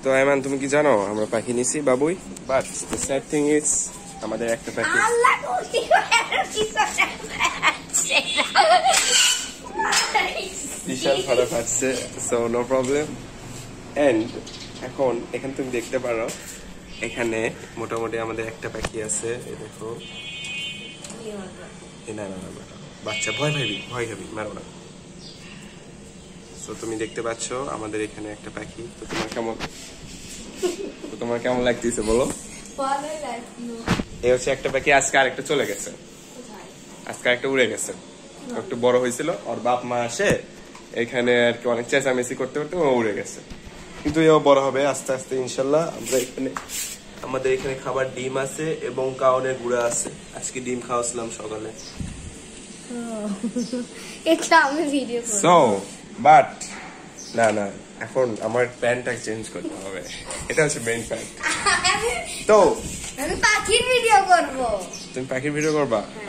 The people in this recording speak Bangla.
তো আয়মান তুমি কি জানো আমরা পাখি নিছি বাবুই, but the sad thing is আমাদের একটা পাখি বিশাল খারাপ আসছে, সো নো প্রবলেম। এন্ড এখন এখানে তুমি দেখতে পারো এখানে মোটামুটি আমাদের একটা পাখি আছে, এই দেখো। না না না বাচ্চা, ভয় খাবি মারো না। তো তুমি দেখতে পাচ্ছ আমাদের এখানে একটা পাখি। তো তোমার কেমন লাগতেছে বলো? এই হচ্ছে একটা পাখি, আজকে আরেকটা চলে গেছে, আজকে আরেকটা উড়ে গেছে। একটু বড় হয়েছিল, ওর বাপ মা আসে এখানে আর কি অনেক চেঁচামেচি করতে করতে ও উড়ে গেছে, কিন্তু এও বড় হবে আস্তে আস্তে ইনশাল্লাহ। আমরা এখানে আমাদের এখানে খাবার ডিম আছে এবং কাউনের গুঁড়া আছে, আজকে ডিম খাওয়াছিলাম সকালে। সো বাট না না এখন আমার প্যান্টটা চেঞ্জ করতে হবে, এটা হচ্ছে মেইন প্যান্ট। তো আমি পাখির ভিডিও করব। তুমি পাখির ভিডিও করবা?